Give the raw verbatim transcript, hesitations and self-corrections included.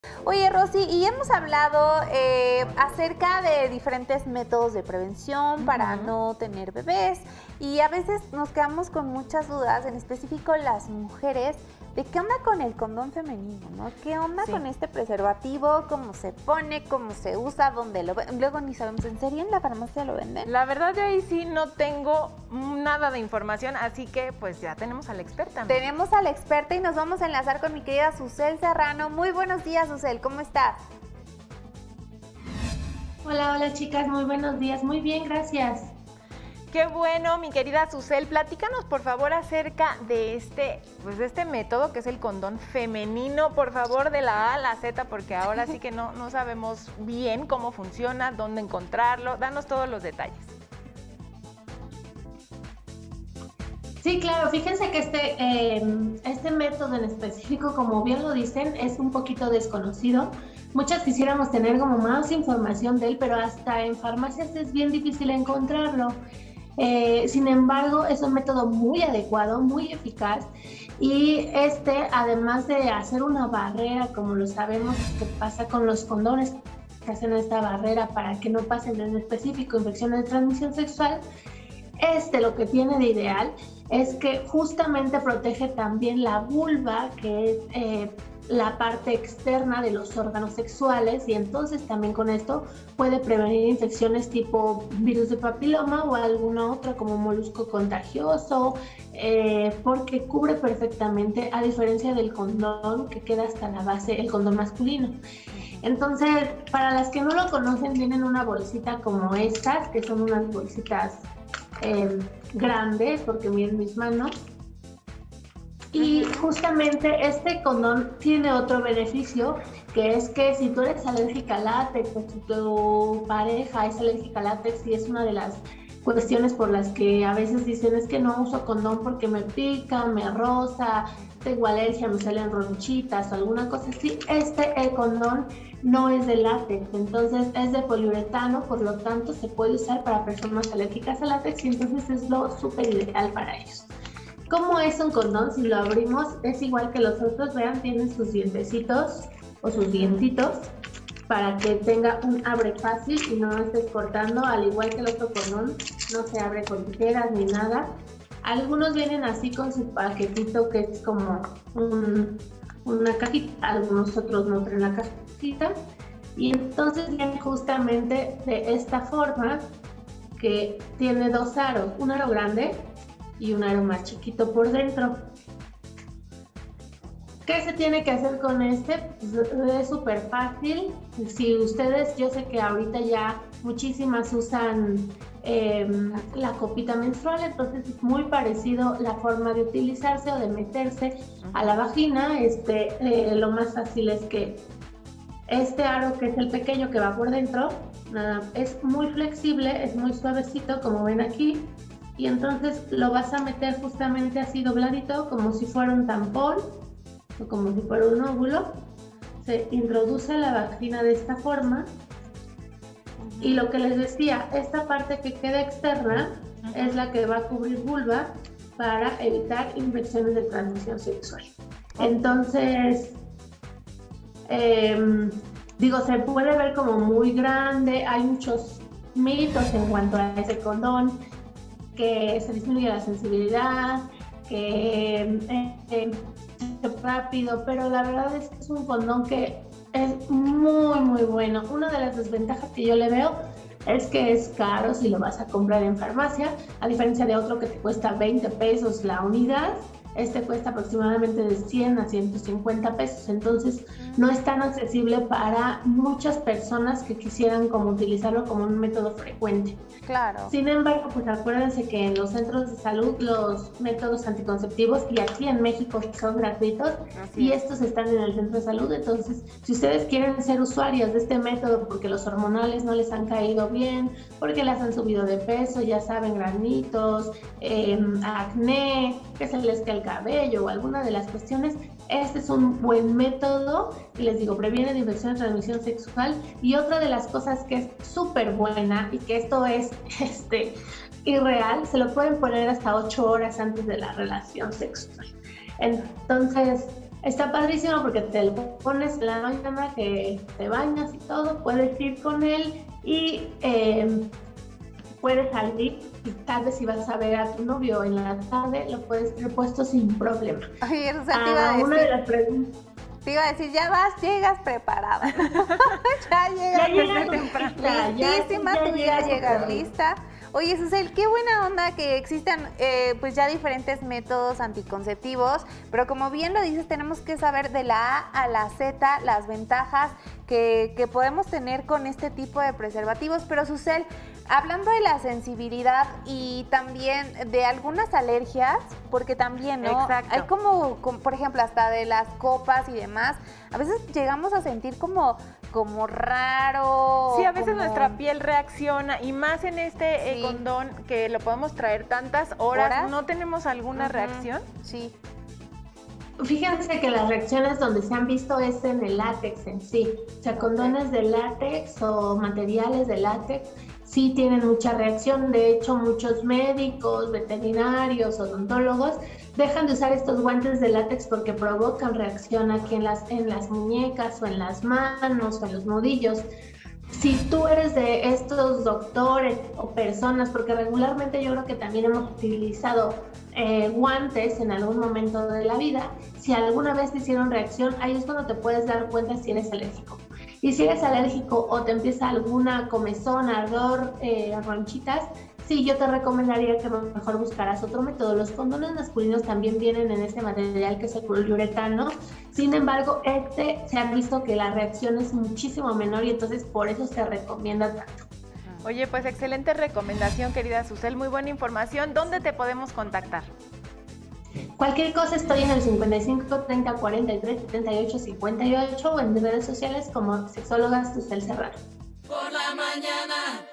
Oye, Rosy, y hemos hablado eh, acerca de diferentes métodos de prevención para Ujú. no tener bebés y a veces nos quedamos con muchas dudas, en específico las mujeres, de qué onda con el condón femenino, ¿no? ¿Qué onda Sí. con este preservativo? ¿Cómo se pone? ¿Cómo se usa? ¿Dónde lo ven? Luego ni sabemos, ¿en serio en la farmacia lo venden? La verdad yo ahí sí no tengo nada de información, así que pues ya tenemos a la experta, ¿no? Tenemos a la experta y nos vamos a enlazar con mi querida Susel Serrano. Muy buenos días, Susel, ¿cómo estás? Hola, hola chicas, muy buenos días, muy bien, gracias. Qué bueno, mi querida Susel, platícanos por favor acerca de este, pues de este método que es el condón femenino, por favor, de la A a la Z, porque ahora sí que no, no sabemos bien cómo funciona, dónde encontrarlo, danos todos los detalles. Sí, claro, fíjense que este, eh, este método en específico, como bien lo dicen, es un poquito desconocido. Muchas quisiéramos tener como más información de él, pero hasta en farmacias es bien difícil encontrarlo. Eh, sin embargo, es un método muy adecuado, muy eficaz y este, además de hacer una barrera, como lo sabemos que pasa con los condones, que hacen esta barrera para que no pasen en específico infecciones de transmisión sexual, este lo que tiene de ideal es que justamente protege también la vulva, que es eh, la parte externa de los órganos sexuales, y entonces también con esto puede prevenir infecciones tipo virus de papiloma o alguna otra como molusco contagioso, eh, porque cubre perfectamente, a diferencia del condón que queda hasta la base, el condón masculino. Entonces, para las que no lo conocen, vienen una bolsita como estas, que son unas bolsitas eh, grandes, porque miren mis manos. Y justamente este condón tiene otro beneficio, que es que si tú eres alérgica al látex o si tu pareja es alérgica al látex, y es una de las cuestiones por las que a veces dicen es que no uso condón porque me pica, me roza, tengo alergia, me salen ronchitas o alguna cosa así, este el condón no es de látex, entonces es de poliuretano, por lo tanto se puede usar para personas alérgicas al látex y entonces es lo súper ideal para ellos. ¿Cómo es un condón? Si lo abrimos es igual que los otros, vean, tienen sus dientecitos o sus dientitos para que tenga un abre fácil y no estés cortando, al igual que el otro condón, no se abre con tijeras ni nada. Algunos vienen así con su paquetito que es como un, una cajita, algunos otros no traen la cajita, y entonces viene justamente de esta forma, que tiene dos aros, un aro grande y un aro más chiquito por dentro. ¿Qué se tiene que hacer con este? Pues es súper fácil. Si ustedes, yo sé que ahorita ya muchísimas usan eh, la copita menstrual, entonces es muy parecido la forma de utilizarse o de meterse a la vagina. Este, eh, lo más fácil es que este aro, que es el pequeño que va por dentro, nada, es muy flexible, es muy suavecito, como ven aquí, y entonces lo vas a meter justamente así dobladito, como si fuera un tampón o como si fuera un óvulo. Se introduce a la vagina de esta forma, y lo que les decía, esta parte que queda externa es la que va a cubrir vulva para evitar infecciones de transmisión sexual. Entonces, eh, digo, se puede ver como muy grande, hay muchos mitos en cuanto a ese condón, que se disminuye la sensibilidad, que eh, eh, rápido, pero la verdad es que es un condón que es muy muy bueno. Una de las desventajas que yo le veo es que es caro si lo vas a comprar en farmacia, a diferencia de otro que te cuesta veinte pesos la unidad. Este cuesta aproximadamente de cien a ciento cincuenta pesos, entonces no es tan accesible para muchas personas que quisieran como utilizarlo como un método frecuente. Claro. Sin embargo, pues acuérdense que en los centros de salud los métodos anticonceptivos, y aquí en México, son gratuitos. Así y es. Estos están en el centro de salud. Entonces, si ustedes quieren ser usuarios de este método porque los hormonales no les han caído bien, porque las han subido de peso, ya saben, granitos, eh, acné, que se les cae el cabello o alguna de las cuestiones, este es un buen método y les digo, previene de infección de transmisión sexual. Y otra de las cosas que es súper buena, y que esto es este, irreal, se lo pueden poner hasta ocho horas antes de la relación sexual. Entonces, Está padrísimo porque te lo pones en la mañana que te bañas y todo, puedes ir con él y eh, puedes salir y tal vez si vas a ver a tu novio en la tarde, lo puedes tener puesto sin problema. Oye, eso te iba a Ah, una decir. de las preguntas. Te iba a decir, ya vas, llegas preparada. ya llegas Ya desde llegas temprano. lista, ya- Listísima, ya tú ya llegas llegas con- lista. Oye, Susel, qué buena onda que existan eh, pues ya diferentes métodos anticonceptivos, pero como bien lo dices, tenemos que saber de la A a la Z las ventajas que, que podemos tener con este tipo de preservativos. Pero Susel, hablando de la sensibilidad y también de algunas alergias, porque también, ¿no? Exacto. Hay como, como, por ejemplo, hasta de las copas y demás, a veces llegamos a sentir como, como raro. Sí, a veces como- nuestra piel reacciona y más en este eh, Sí. condón que lo podemos traer tantas horas, ¿Horas? ¿no tenemos alguna Ujú. reacción? Sí. Fíjense que las reacciones donde se han visto es en el látex en sí. O sea, condones de látex o materiales de látex sí tienen mucha reacción. De hecho, muchos médicos, veterinarios, odontólogos dejan de usar estos guantes de látex porque provocan reacción aquí en las, en las muñecas o en las manos o en los nudillos. Si tú eres de estos doctores o personas, porque regularmente yo creo que también hemos utilizado eh, guantes en algún momento de la vida, si alguna vez te hicieron reacción, ahí es cuando te puedes dar cuenta si eres alérgico. Y si eres alérgico o te empieza alguna comezón, ardor, eh, ronchitas, sí, yo te recomendaría que mejor buscaras otro método. Los condones masculinos también vienen en este material que es el poliuretano. Sin embargo, este se ha visto que la reacción es muchísimo menor y entonces por eso se recomienda tanto. Oye, pues excelente recomendación, querida Susel, muy buena información. ¿Dónde te podemos contactar? Cualquier cosa estoy en el cincuenta y cinco, treinta, cuarenta y tres, setenta y ocho, cincuenta y ocho o en mis redes sociales como sexóloga Susel Serrano. Por la mañana